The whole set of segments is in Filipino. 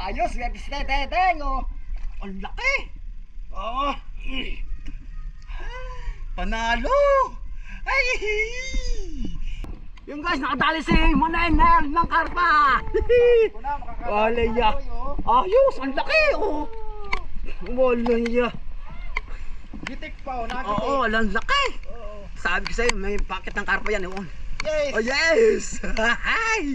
Ayos, teteng, oh. Ang laki. Oh. Panalo. Ay. Yung guys, nakadali si Manenel ng karpa. Walaya. Ayos, ang laki, oh. Walaya. Gitik pa, oh, nagitik. Oo, ang laki. Sabi ko sa'yo, may packet ng karpa yan, oh. Yes. Oh, yes. Hi.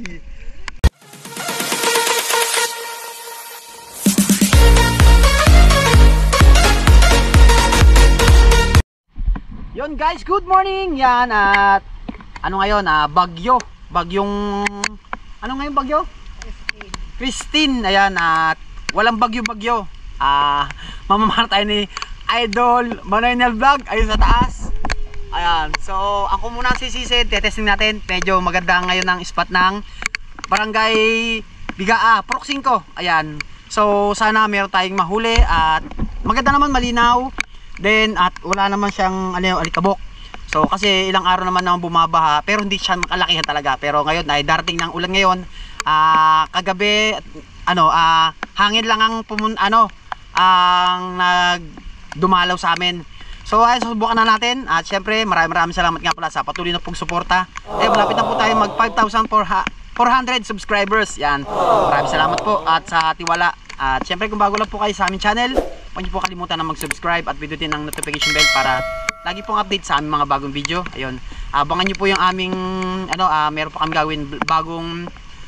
Yon guys, good morning. Yan at ano ngayon, bagyong ano ngayon bagyo? Christine. Ayan at walang bagyo. Mamamahal tayo ni Idol Manenel Vlog ayun sa taas. Ayan, so ako muna sisisid, testing natin. Medyo maganda ngayon ang spot ng Barangay Bigaa, Purok 5. Ayan, so sana meron tayong mahuli at maganda naman, malinaw. Then at wala naman siyang alikabok. So kasi ilang araw naman naman bumabaha, pero hindi siya makalakihan talaga. Pero ngayon ay darating ng ulan ngayon. Kagabi hangin lang ang ang dumalaw sa amin. So ay susubukan na natin at syempre maraming salamat nga pala sa patuloy na pong suporta. Malapit na po tayo mag 5,400 subscribers. Yan. Maraming salamat po at sa tiwala. At syempre kung bago lang po kayo sa aming channel, huwag niyo po kalimutan na mag-subscribe at pindutin ang notification bell para lagi pong update sa aming mga bagong video. Ayun. Abangan niyo po yung aming meron po kami gawin bagong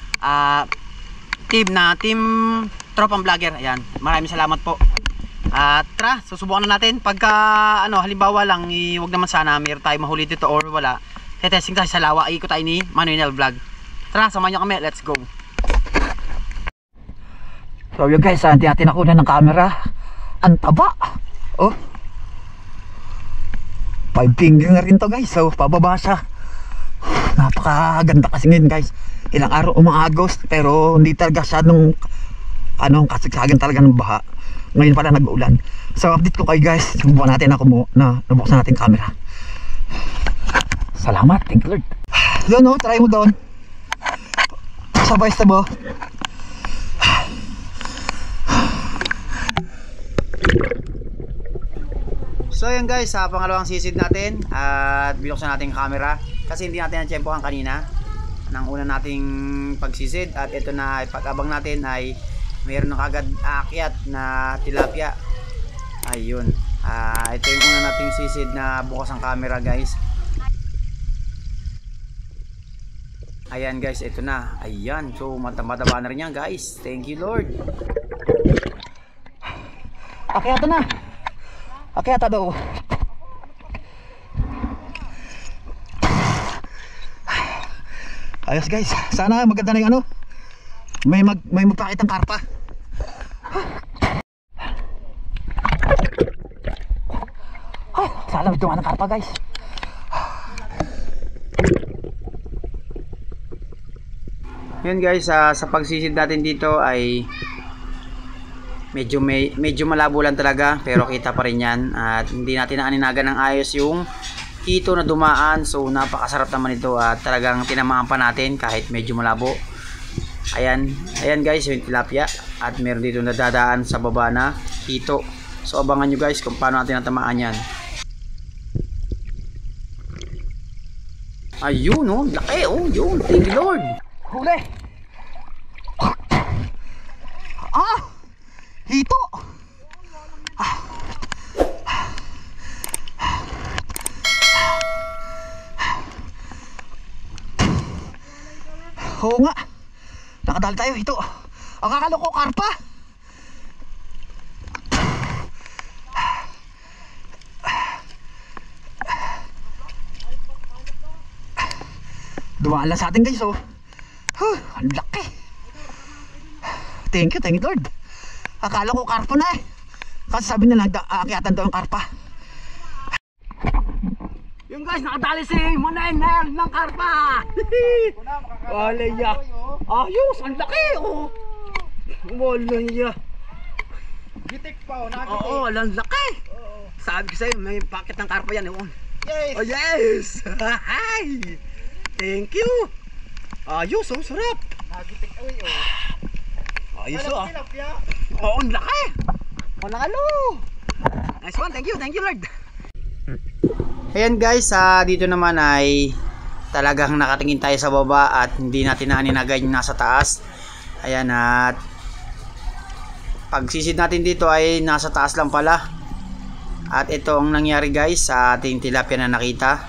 team Tropang Vlogger. Ayan. Maraming salamat po. At tara, susubukan na natin. Pagka halimbawa lang, huwag naman sana meron tayo mahuli dito or wala. Testing tayo sa lawa. Ikot tayo ni Manenel Vlog. Tara, samahan niyo kami. Let's go. So yun guys, natin ako na ng camera. Ang taba. Oh. 5 finger na rin to guys. So pababa siya. Napakaganda kasi ngayon guys. Ilang araw umaagos pero hindi talaga siya nung kasagsagan talaga ng baha. Ngayon pala nag-uulan. So update ko kayo guys. Subukan natin nabuksan natin camera. Salamat, thank you Lord. Doon oh, try mo doon. Sabay-sabay. So yun guys, sa pangalawang sisid natin at binuksan natin ang camera kasi hindi natin na-tsempohan kanina ng una nating pagsisid at ito na pag-abang natin ay mayroon na kagad aakyat na tilapia. Ayun, ito yung una nating sisid na bukas ang camera guys. Ayan guys, ito na. Ayan, so mataba na rin yan guys. Thank you Lord. Akyata na. Akyata daw. Ayos guys, sana maganda na yung may magpakitang karpa. Sana magdumaan ng karpa guys. Yun guys, sa pagsisid natin dito ay medyo malabo lang talaga pero kita pa rin yan at hindi natin naaninagan ng ayos yung hito na dumaan. So napakasarap naman ito at talagang tinamaan pa natin kahit medyo malabo. Ayan guys, yung tilapia at meron dito nadadaan sa baba na hito. So abangan nyo guys kung paano natin natamaan yan. Ayun oh, laki oh, yun, thank you Lord. Huli. Hito. Oo nga. Nakadali tayo hito. Ang akala ko karpa. Dumaan lang sa atin guys oh. Ang laki. Thank you Lord. Akala ko karpa na eh. Kasi sabi nila aakyatan daw ang karpa. Yung guys, nakadali si Manenel ng karpa. Walaya. Ayos, ang laki oh. Walaya. Gitik pa oh, nagitik. Oo, ang laki. Sabi ko sa'yo, may packet ng karpa yan oh. Yes. Oh yes. Hi. Thank you. Ayos, oh, sarap. Nagitik away oh. Ayos oh. Oo, ang laki. Walang alo. Nice one, thank you Lord. Ayan guys, dito naman ay talagang nakatingin tayo sa baba at hindi natin naaninagay yung nasa taas. Ayan, at pagsisid natin dito ay nasa taas lang pala. At ito ang nangyari guys sa ating tilapia na nakita.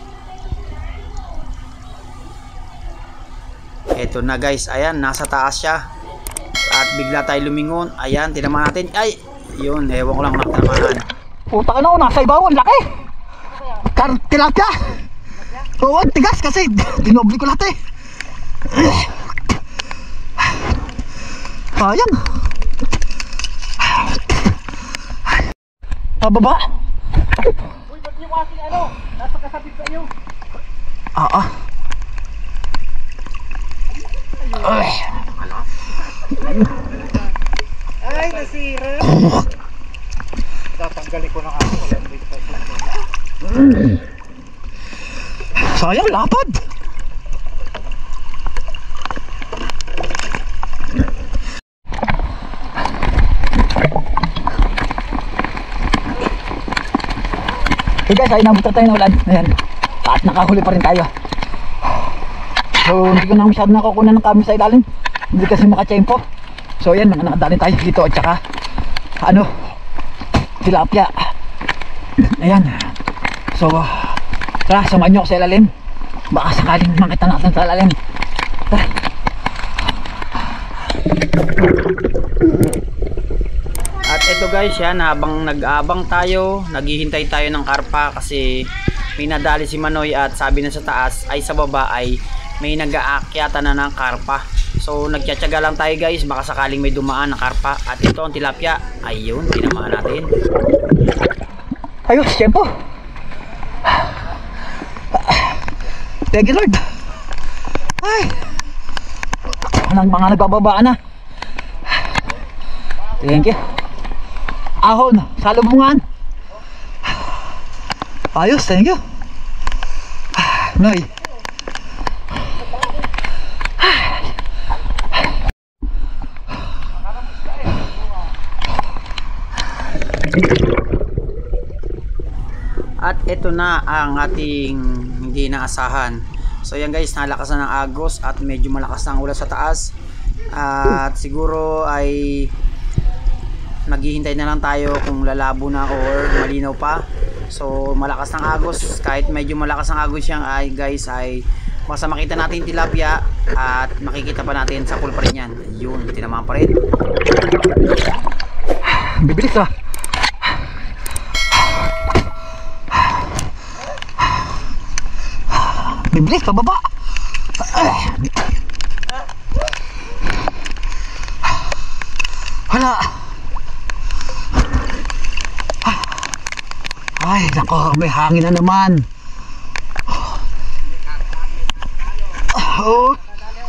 Ito na guys, ayan, nasa taas siya. At bigla tayo lumingon. Ayan, tinamaan natin. Ay, yun, ewan ko lang tinamaan. Puta ka na, nasa ibaw, laki. Tilapia. Oo, tigas kasi dinobli ko lahat eh. Sayang. Pababa. Uy, ba't yung ating ano? Nasa kasabit sa iyo. Ay, nasira. Tatanggalin ko ng ako. Sayang, lapad. Hey guys, ay nabutan tayo ng ulan. Ayan. At nakahuli pa rin tayo. So hindi ko na masyado nakukunan ng kami sa ilalim. Hindi kasi makachempo. So ayan, nakadali tayo dito at saka ano, tilapia. Ayan. So tara, samahan nyo ako sa ilalim. Baka sakaling makita natin sa ilalim. Tara. At ito guys, yan, habang nag-aabang tayo, naghihintay tayo ng karpa kasi may nadali si Manoy at sabi na sa taas ay sa baba ay may nag-aakyata na ng karpa. So nagtsatsaga lang tayo guys, baka sakaling may dumaan na karpa. At ito ang tilapia, ayun, tinamaan natin. Ayos, tempo. Thank you Lord. Ay, nang mga nagbababaan na. Thank you. Ahon, salubungan. Ayos, thank you. Noy. At ito na ang ating hindi naasahan. So yan guys, nalakasan ng agos at medyo malakas na ang ulan sa taas. At siguro ay maghihintay na lang tayo kung lalabo na or malinaw pa. So malakas ng agos, kahit medyo malakas ang agos siyang ay guys, ay basta makita natin tilapia at makikita pa natin sa pool pa rin yan. Yun, tinamaan pa rin. Bibilis ah. Bibilis, pababa. Hala. Ay, nako, may hangin na naman. Oh.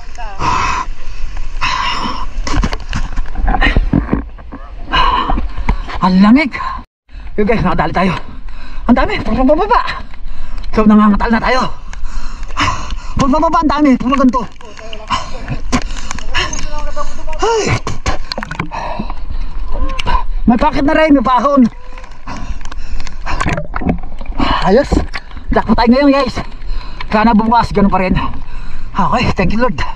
Ang lamig. Yo guys, nakadali tayo. Ang dami, puro bababa. So nangangatal na tayo. Puro bababa, ang dami, puro ganito. Ay. May packet na rin, may pahon. Ayos. Dakpo tayo ngayon guys. Sana bukas, ganun pa rin. Okay, thank you Lord.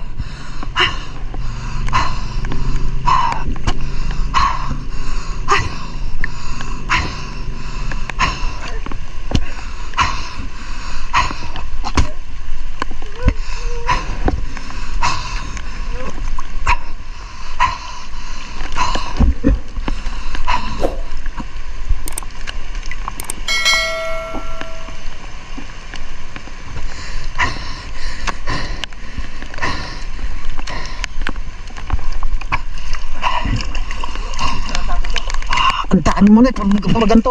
Ang dami mo na, puro ganito.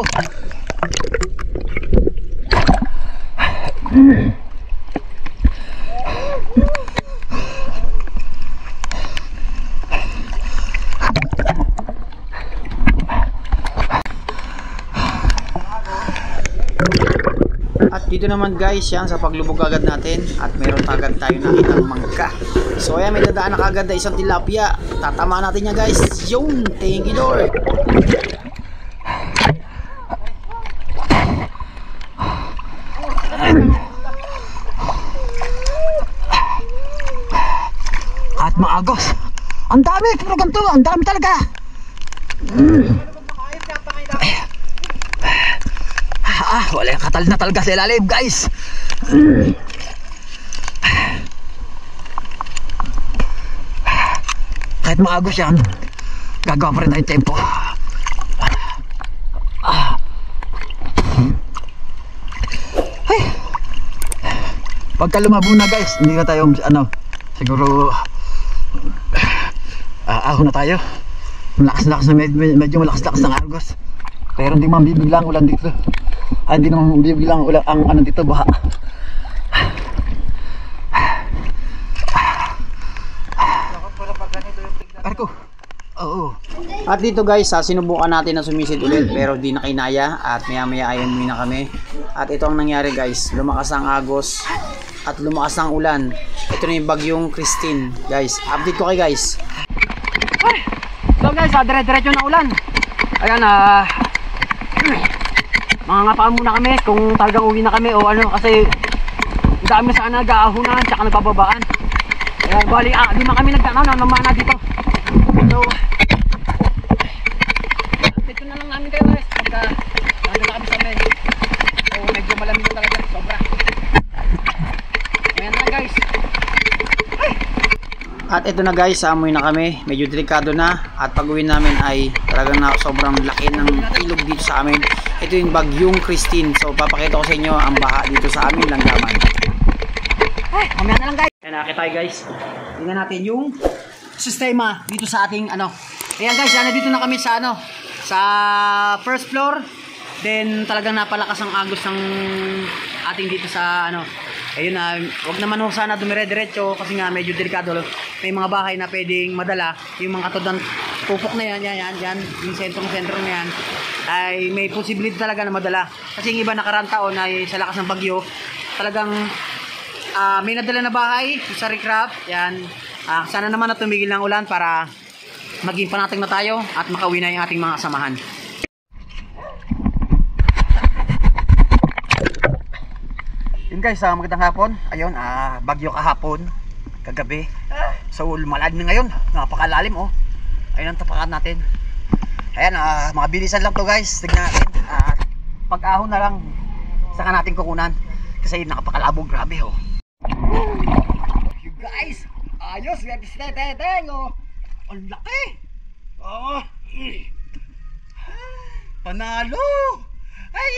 At dito naman guys, yan sa paglubog agad natin at meron agad tayo nakitang mangga. So ayan, may dadaan na kagad na isang tilapia. Tatama natin niya guys. Yun, thank you Lord. At maagos. Ang dami, pero ganito, ang dami talaga. Wala yung katal na talaga sa ilalim guys. Kahit maagos yan, gagawa pa rin tayong tempo. Pagka lumabo na guys, hindi na tayo siguro ahon na tayo. Malakas-lakas na, medyo malakas-lakas ng agos. Pero hindi man bibiglang ulan dito. Hindi naman bibiglang ulan ang dito, baha. Arko. Oo. At dito guys, sinubukan natin na sumisid ulit pero di na kinaya at maya-maya ay umuwi na kami. At ito ang nangyari guys, lumakas ang agos at lumakas ang ulan. Ito na yung bagyong Christine guys. Update ko kayo guys. So guys, dire-diretso na ulan. Ayan, mangangapaan muna kami kung talagang uwi na kami o ano, kasi dami sana nag-aahunan tsaka nagbababaan. Ayan, bali, di man kami namana dito. So, dito na lang namin kayo guys pagka nandun na kami sa men. So, medyo malamig na talaga, sobra. Ayan na guys. At ito na guys, amoy na kami, medyo delikado na. At pag uwi namin ay talagang sobrang laki ng ilog dito sa amin. Ito yung bagyong Christine. So papakita ko sa inyo ang baha dito sa amin Langgaman. Mamaya na lang guys. Ayan, nakakita tayo guys. Tingnan natin yung sistema dito sa ating Ayan guys, dito na kami sa sa first floor. Then talagang napalakas ang agos ng ating dito sa ayun na, wag naman sana dumire-diretso kasi nga medyo delikado. May mga bahay na pwedeng madala, yung mga katod ng pupok na yan, yung sentro na yan, ay may posibilidad talaga na madala. Kasi yung iba nakaraan taon ay sa lakas ng bagyo, talagang may nadala na bahay sa recraft, yan. Sana naman na tumigil ng ulan para maging panatag na tayo at makauwi na yung ating mga samahan. Yun guys, magandang hapon. Ayun, bagyo kahapon, kagabi. So lumalad na ngayon, napakalalim ayun ang tapakan natin. Ayan, mga bilisan lang to guys. Tignan natin, pag-ahon na lang saka natin kukunan kasi nakapakalabog, grabe you guys, ayos, teteng ang laki. Panalo. Ay,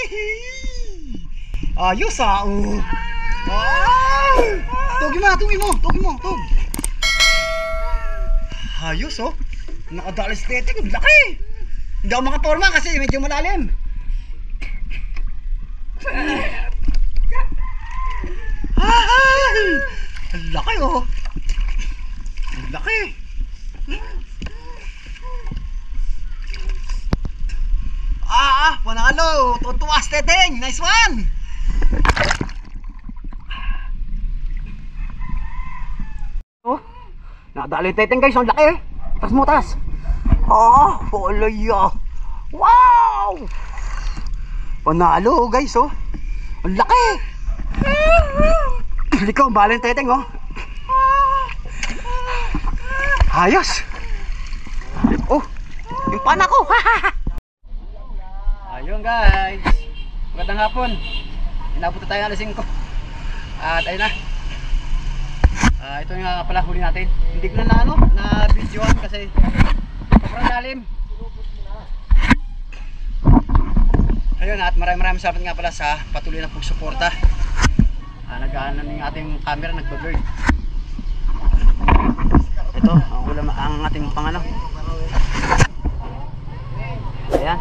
ayos Tugi mo. Ayos nakadalis teteng, ang laki. Hindi ako makaporma kasi medyo malalim. Ang laki ang laki. Panalo, tutuwas teteng, nice one. Nadali teteng guys, ang laki. Tas mo tas. Olaya. Wow! Panalo guys ang laki. Ikaw, baleng teteng ayos. Yung pana ko. Ayun guys, magandang hapon. Inabot na tayo alas 5. At ayun na. Ito nga pala huli natin. Hindi ko na videoan kasi sobrang lalim. Ayun, at maraming salamat nga pala sa patuloy na pagsuporta. Nag-aan ng ating camera, nagpa-blur. Ito, ang ating pangano. Ayan.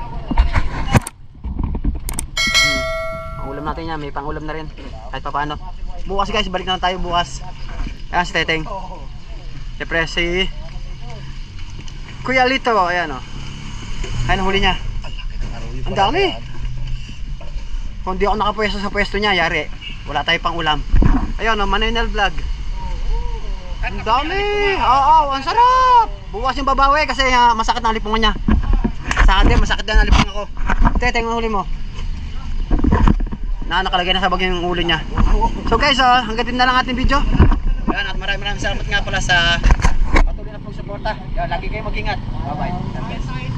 Ang ulam natin yan, may pangulam na rin. Kahit pa paano. Bukas guys, balik na lang tayo bukas. Ayan si teteng. Siyempre si Kuya Lito. Ayan ayan ang huli niya. Ang dami. Kung di ako nakapwesto sa pwesto niya, yari wala tayo pang ulam. Ayun Manenel Vlog. Ang dami. Oo, ang sarap. Bukas yung babawi kasi masakit na ang lipungan niya. Sa akin din, masakit din ang lipungan ko. Ito yung huli mo. Nakalagay na sa bag yung huli niya. So guys, hanggang din na lang ating video. Yan, at maraming salamat nga pala sa patuloy na pong suporta. Yan, lagi kayo mag-ingat. Bye-bye.